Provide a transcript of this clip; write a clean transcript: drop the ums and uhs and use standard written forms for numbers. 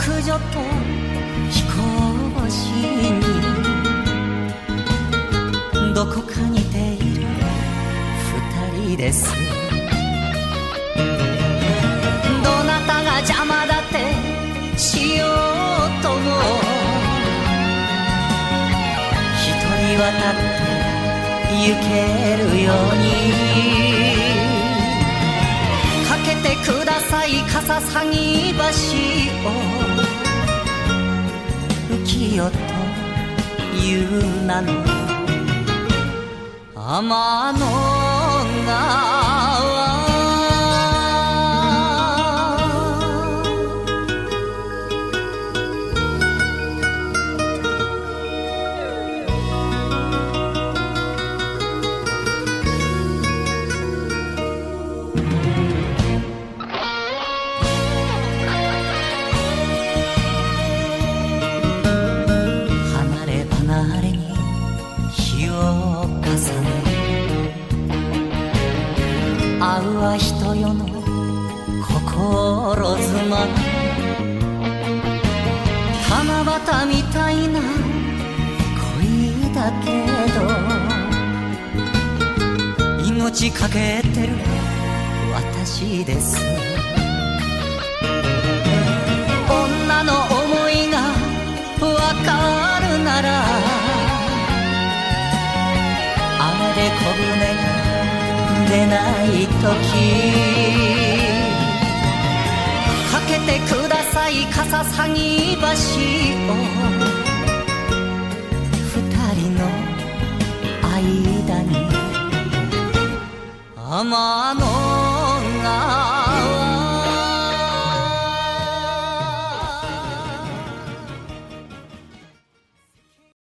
女と飛行士にどこか似ている二人です。どなたが邪魔だってしようとも一人渡って行けるようにかけてください笠鷺橋を浮世という名の天の川。会うは人よの心妻七夕みたいな恋だけど命かけてる私です。女の思いがわかるなら雨で小舟が出ないときかけてください笠鷺橋を二人の間に天の川。